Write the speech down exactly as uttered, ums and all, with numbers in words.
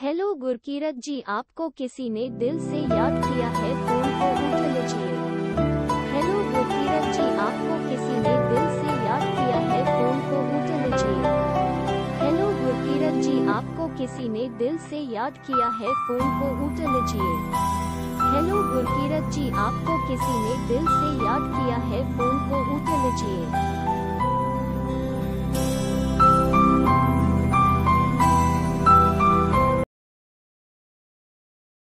Hello Gurkirat जी, आपको किसी ने दिल से याद किया है, फोन को उठा लीजिए। हेलो गुरकीरत जी, आपको किसी ने दिल से याद किया है, फोन को उठा लीजिए। हेलो गुरकीरत जी, आपको किसी ने दिल से याद किया है, फोन को उठा लीजिए। हेलो गुरकीरत जी, आपको किसी ने दिल से याद किया है, फोन को उठा लीजिए।